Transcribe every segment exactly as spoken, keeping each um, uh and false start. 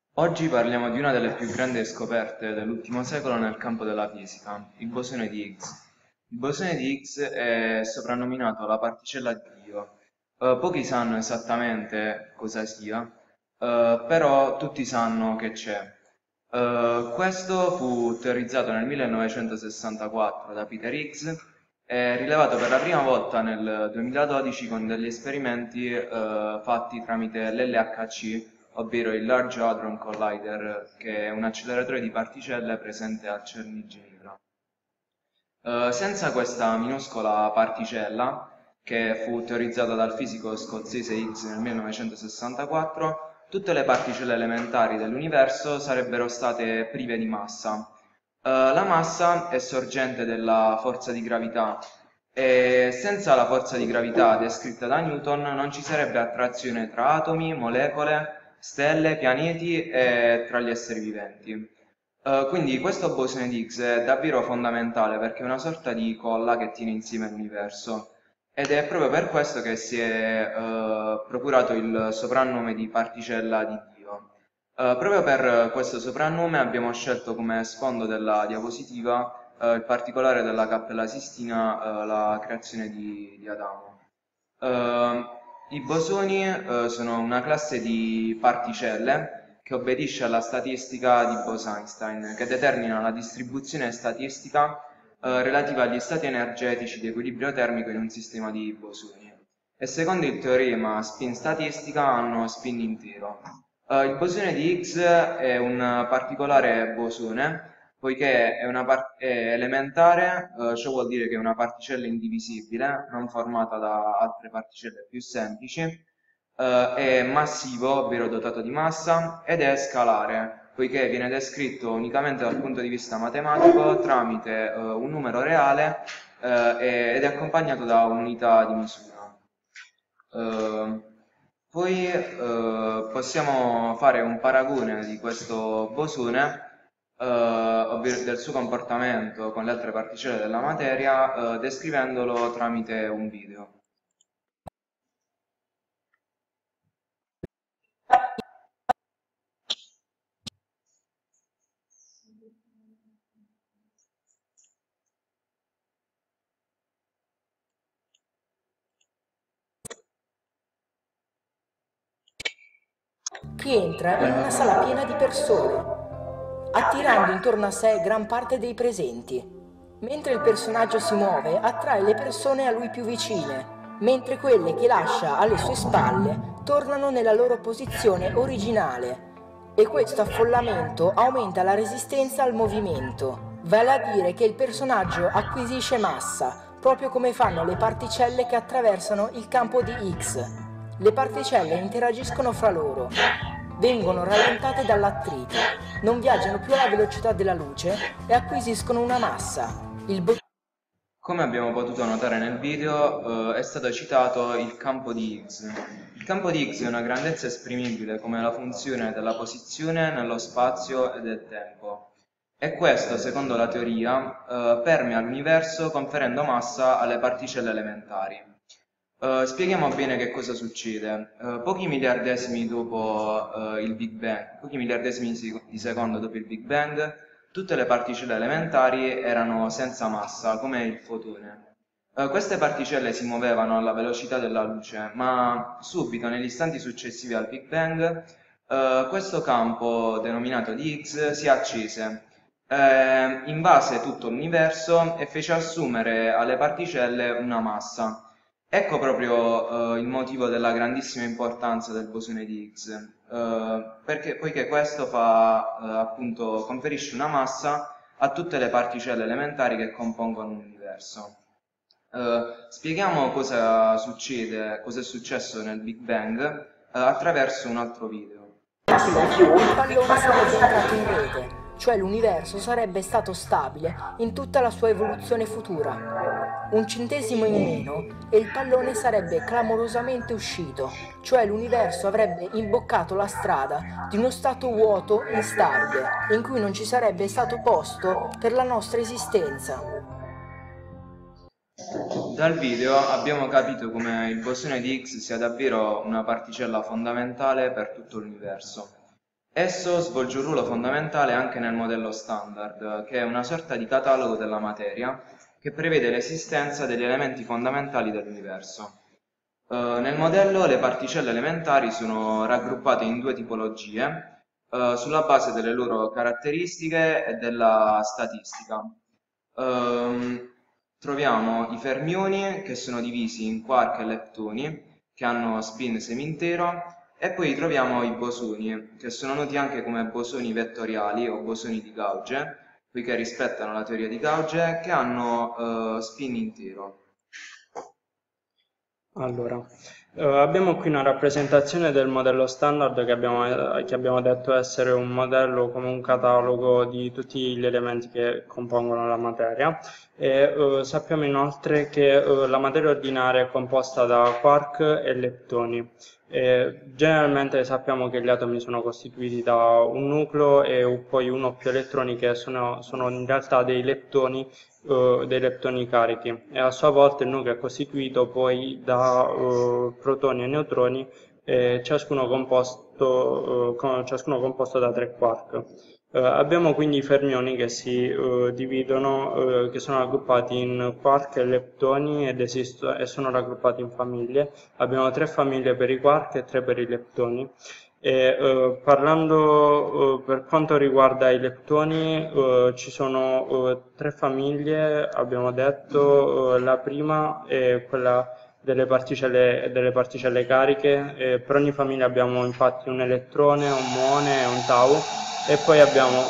Oggi parliamo di una delle più grandi scoperte dell'ultimo secolo nel campo della fisica, il bosone di Higgs. Il bosone di Higgs è soprannominato la particella di Dio. Eh, pochi sanno esattamente cosa sia, eh, però tutti sanno che c'è. Eh, questo fu teorizzato nel millenovecentosessantaquattro da Peter Higgs e rilevato per la prima volta nel duemiladodici con degli esperimenti eh, fatti tramite l'L H C, ovvero il Large Hadron Collider, che è un acceleratore di particelle presente al CERN di Ginevra. Eh, senza questa minuscola particella, che fu teorizzata dal fisico scozzese Higgs nel millenovecentosessantaquattro, tutte le particelle elementari dell'universo sarebbero state prive di massa. Eh, la massa è sorgente della forza di gravità e senza la forza di gravità descritta da Newton non ci sarebbe attrazione tra atomi, molecole, stelle, pianeti e tra gli esseri viventi. Eh, quindi questo bosone di Higgs è davvero fondamentale perché è una sorta di colla che tiene insieme l'universo ed è proprio per questo che si è eh, procurato il soprannome di particella di Dio. Eh, proprio per questo soprannome abbiamo scelto come sfondo della diapositiva eh, il particolare della Cappella Sistina, eh, la creazione di, di Adamo. Eh, I bosoni eh, sono una classe di particelle che obbedisce alla statistica di Bose-Einstein, che determina la distribuzione statistica eh, relativa agli stati energetici di equilibrio termico in un sistema di bosoni. E secondo il teorema spin statistica hanno spin intero. Eh, il bosone di Higgs è un particolare bosone poiché è, una par- è elementare, eh, ciò vuol dire che è una particella indivisibile, non formata da altre particelle più semplici, eh, è massivo, ovvero dotato di massa, ed è scalare, poiché viene descritto unicamente dal punto di vista matematico tramite eh, un numero reale eh, e- ed è accompagnato da un'unità di misura. Eh, Poi eh, possiamo fare un paragone di questo bosone, eh, ovvero del suo comportamento con le altre particelle della materia, eh, descrivendolo tramite un video. Che entra in una sala piena di persone, attirando intorno a sé gran parte dei presenti. Mentre il personaggio si muove, attrae le persone a lui più vicine, mentre quelle che lascia alle sue spalle tornano nella loro posizione originale. E questo affollamento aumenta la resistenza al movimento. Vale a dire che il personaggio acquisisce massa, proprio come fanno le particelle che attraversano il campo di Higgs. Le particelle interagiscono fra loro, vengono rallentate dall'attrito, non viaggiano più alla velocità della luce e acquisiscono una massa. Il bo- Come abbiamo potuto notare nel video, eh, è stato citato il campo di Higgs. Il campo di Higgs è una grandezza esprimibile come la funzione della posizione nello spazio e del tempo. E questo, secondo la teoria, eh, permea l'universo conferendo massa alle particelle elementari. Eh, spieghiamo bene che cosa succede. Eh, pochi miliardesimi dopo eh, il Big Bang, pochi miliardesimi di sec- di secondo dopo il Big Bang, tutte le particelle elementari erano senza massa, come il fotone. Eh, queste particelle si muovevano alla velocità della luce, ma subito, negli istanti successivi al Big Bang, eh, questo campo denominato di Higgs si accese, eh, invase tutto l'universo e fece assumere alle particelle una massa. Ecco proprio eh, il motivo della grandissima importanza del bosone di Higgs, eh, perché, poiché questo fa, eh, appunto, conferisce una massa a tutte le particelle elementari che compongono l'universo. Eh, spieghiamo cosa succede, cosa è successo nel Big Bang, eh, attraverso un altro video. il pallone sarebbe entrato in rete, cioè l'universo sarebbe stato stabile in tutta la sua evoluzione futura. Un centesimo in meno e il pallone sarebbe clamorosamente uscito, cioè l'universo avrebbe imboccato la strada di uno stato vuoto instabile, in cui non ci sarebbe stato posto per la nostra esistenza. Dal video abbiamo capito come il bosone di Higgs sia davvero una particella fondamentale per tutto l'universo. Esso svolge un ruolo fondamentale anche nel modello standard, che è una sorta di catalogo della materia che prevede l'esistenza degli elementi fondamentali dell'universo. Eh, nel modello le particelle elementari sono raggruppate in due tipologie, eh, sulla base delle loro caratteristiche e della statistica. Ehm, Troviamo i fermioni che sono divisi in quark e leptoni che hanno spin semi-intero e poi troviamo i bosoni che sono noti anche come bosoni vettoriali o bosoni di Gauge, poiché rispettano la teoria di Gauge, che hanno eh, spin intero. Allora, eh, abbiamo qui una rappresentazione del modello standard che abbiamo, eh, che abbiamo detto essere un modello come un catalogo di tutti gli elementi che compongono la materia e eh, sappiamo inoltre che eh, la materia ordinaria è composta da quark e leptoni. E generalmente sappiamo che gli atomi sono costituiti da un nucleo e poi uno o più elettroni che sono, sono in realtà dei leptoni eh, dei leptoni carichi e a sua volta il nucleo è costituito poi da eh, protoni e neutroni, eh, ciascuno composto, eh, con- ciascuno composto da tre quark. Eh, abbiamo quindi i fermioni che si eh, dividono, eh, che sono raggruppati in quark e leptoni ed esisto- e sono raggruppati in famiglie. Abbiamo tre famiglie per i quark e tre per i leptoni. E, eh, parlando eh, per quanto riguarda i leptoni, eh, ci sono eh, tre famiglie, abbiamo detto, eh, la prima è quella delle particelle, delle particelle cariche, e per ogni famiglia abbiamo infatti un elettrone, un muone e un tau, e poi abbiamo,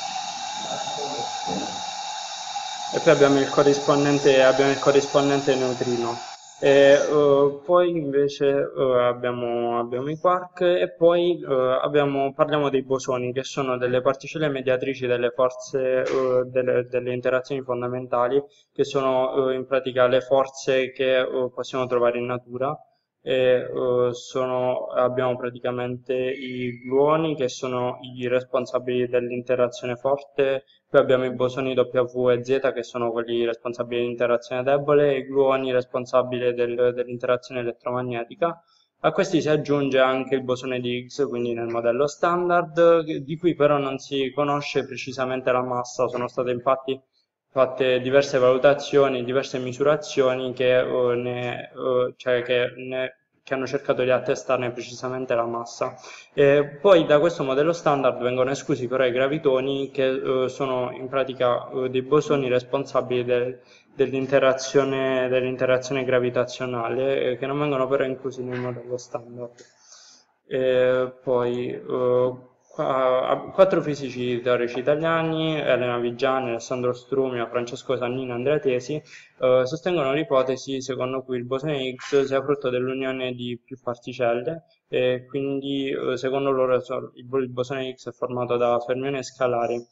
e poi abbiamo il corrispondente, abbiamo il corrispondente neutrino. E, eh, poi invece eh, abbiamo, abbiamo i quark e poi eh, abbiamo- parliamo dei bosoni che sono delle particelle mediatrici delle forze, eh, delle, delle interazioni fondamentali che sono eh, in pratica le forze che eh, possiamo trovare in natura e eh, sono, abbiamo praticamente i gluoni che sono i responsabili dell'interazione forte, poi abbiamo i bosoni W e Z che sono quelli responsabili dell'interazione debole e i gluoni responsabili del- dell'interazione elettromagnetica. A questi si aggiunge anche il bosone di Higgs, quindi nel modello standard, di cui però non si conosce precisamente la massa. Sono state infatti fatte diverse valutazioni, diverse misurazioni che, eh, ne, eh, cioè che, ne- che hanno cercato di attestarne precisamente la massa. E poi da questo modello standard vengono esclusi però i gravitoni che eh, sono in pratica eh, dei bosoni responsabili del- dell'interazione dell'interazione gravitazionale, eh, che non vengono però inclusi nel modello standard. E poi eh, qua- quattro fisici teorici italiani, Elena Vigiani, Alessandro Strumia, Francesco Sannino e Andrea Tesi, eh, sostengono l'ipotesi secondo cui il bosone Higgs sia frutto dell'unione di più particelle e quindi eh, secondo loro so- il bo- il bosone Higgs è formato da fermioni scalari.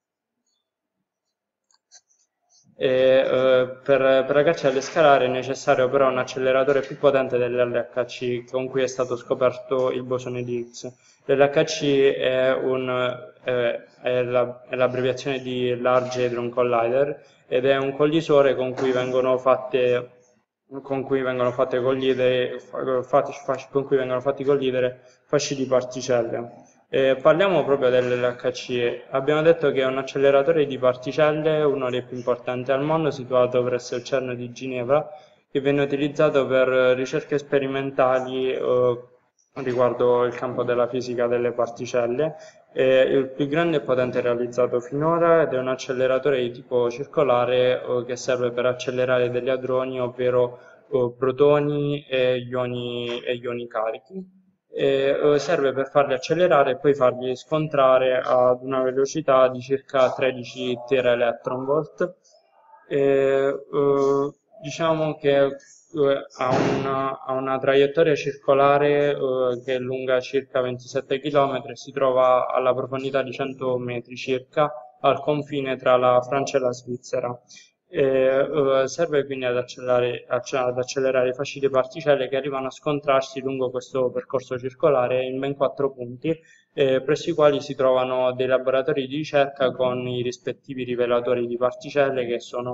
E, eh, per, per la caccia alle scalare è necessario però un acceleratore più potente dell'L H C con cui è stato scoperto il bosone di Higgs. L'L H C è, un, eh, è la- è l'abbreviazione di Large Hadron Collider ed è un collisore con cui vengono fatte, con cui vengono fatte collidere, fa- fatti- fasci- con cui vengono fatti collidere fasci di particelle. Eh, parliamo proprio dell'L H C. Abbiamo detto che è un acceleratore di particelle, uno dei più importanti al mondo, situato presso il CERN di Ginevra, che viene utilizzato per ricerche sperimentali eh, riguardo il campo della fisica delle particelle. È il più grande e potente realizzato finora ed è un acceleratore di tipo circolare eh, che serve per accelerare degli hadroni, ovvero eh, protoni e ioni, e ioni carichi e eh, serve per farli accelerare e poi farli scontrare ad una velocità di circa tredici tera electron volt. E, eh, diciamo che eh, ha una, ha una traiettoria circolare eh, che è lunga circa ventisette chilometri e si trova alla profondità di cento metri circa al confine tra la Francia e la Svizzera. E, eh, serve quindi ad accelerare, acce- ad accelerare i fasci di particelle che arrivano a scontrarsi lungo questo percorso circolare in ben quattro punti, eh, presso i quali si trovano dei laboratori di ricerca con i rispettivi rivelatori di particelle che sono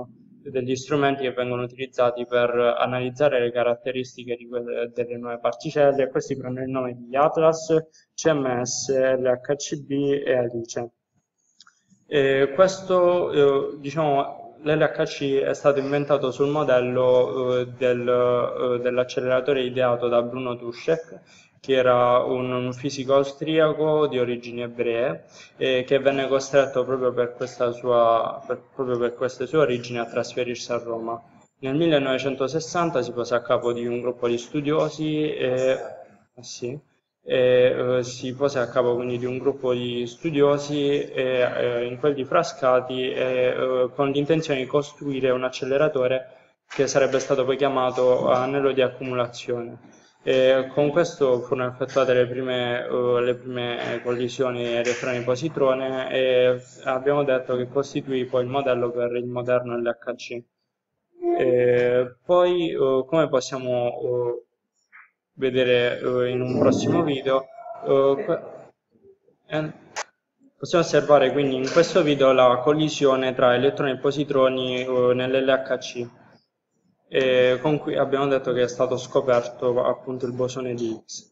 degli strumenti che vengono utilizzati per analizzare le caratteristiche di quelle, delle nuove particelle, e questi prendono il nome di Atlas, C M S, L H C B e Alice. E questo, eh, diciamo, l'L H C è stato inventato sul modello eh, del, eh, dell'acceleratore ideato da Bruno Tuschek, che era un, un fisico austriaco di origini ebree, e che venne costretto proprio per, questa sua, per, proprio per queste sue origini a trasferirsi a Roma. Nel millenovecentosessanta si pose a capo di un gruppo di studiosi e, eh sì, e eh, si pose a capo quindi di un gruppo di studiosi e, eh, in quelli frascati e, eh, con l'intenzione di costruire un acceleratore che sarebbe stato poi chiamato anello di accumulazione. E con questo furono effettuate le prime, uh, le prime collisioni elettroni-positrone e abbiamo detto che costituì poi il modello per il moderno L H C. E poi, uh, come possiamo uh, vedere uh, in un prossimo video, uh, eh, possiamo osservare quindi in questo video la collisione tra elettroni e positroni uh, nell'L H C. E con cui abbiamo detto che è stato scoperto appunto il bosone di Higgs.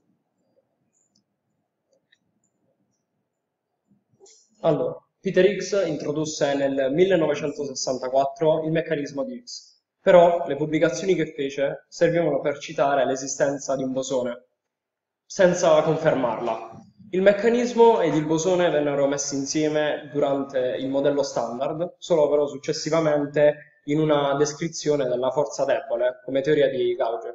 Allora, Peter Higgs introdusse nel millenovecentosessantaquattro il meccanismo di Higgs, però le pubblicazioni che fece servivano per citare l'esistenza di un bosone, senza confermarla. Il meccanismo ed il bosone vennero messi insieme durante il modello standard, solo però successivamente in una descrizione della forza debole, come teoria di Gauge.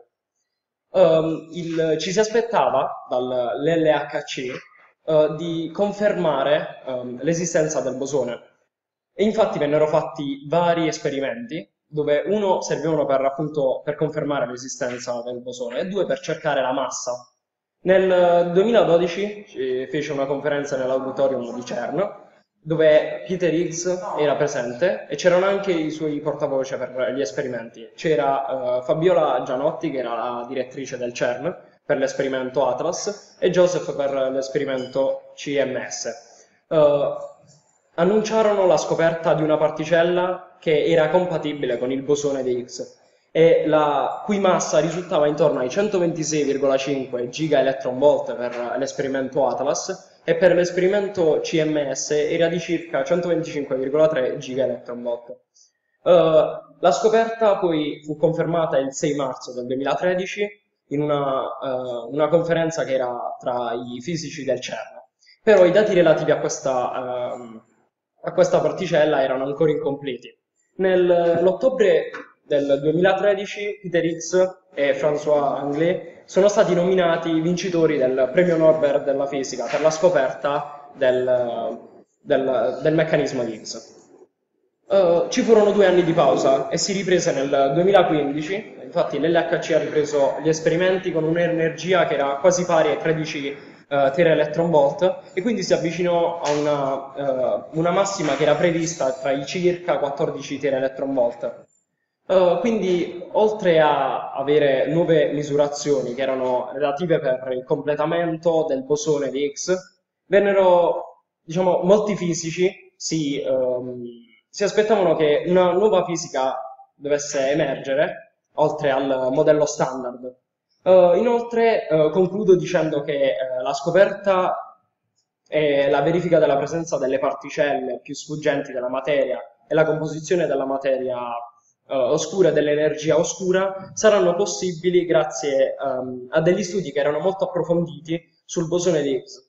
Um, il, ci si aspettava dall'L H C uh, di confermare um, l'esistenza del bosone, e infatti vennero fatti vari esperimenti, dove uno servivano per, appunto, per confermare l'esistenza del bosone e due per cercare la massa. Nel duemiladodici si fece una conferenza nell'auditorium di CERN, dove Peter Higgs era presente e c'erano anche i suoi portavoce per gli esperimenti. C'era uh, Fabiola Gianotti, che era la direttrice del CERN per l'esperimento Atlas, e Joseph per l'esperimento C M S. Uh, annunciarono la scoperta di una particella che era compatibile con il bosone di Higgs, e la cui massa risultava intorno ai centoventisei virgola cinque gigaelectronvolt per l'esperimento Atlas, e per l'esperimento C M S era di circa centoventicinque virgola tre gigaelectronvolt. Uh, la scoperta poi fu confermata il sei marzo del duemilatredici in una, uh, una conferenza che era tra i fisici del CERN. Però i dati relativi a questa, uh, a questa particella erano ancora incompleti. Nell'ottobre del duemilatredici Peter Higgs e François Anglais sono stati nominati vincitori del premio Nobel della fisica per la scoperta del, del, del meccanismo di Higgs. Uh, ci furono due anni di pausa e si riprese nel duemilaquindici, infatti l'L H C ha ripreso gli esperimenti con un'energia che era quasi pari ai tredici uh, teraelectronvolt, e quindi si avvicinò a una, uh, una massima che era prevista tra i circa quattordici teraelectronvolt. Uh, quindi, oltre a avere nuove misurazioni che erano relative per il completamento del bosone di Higgs, vennero, diciamo, molti fisici si, um, si aspettavano che una nuova fisica dovesse emergere, oltre al modello standard. Uh, inoltre, uh, concludo dicendo che uh, la scoperta e la verifica della presenza delle particelle più sfuggenti della materia e la composizione della materia Uh, oscura, dell'energia oscura, saranno possibili grazie um, a degli studi che erano molto approfonditi sul bosone di Higgs.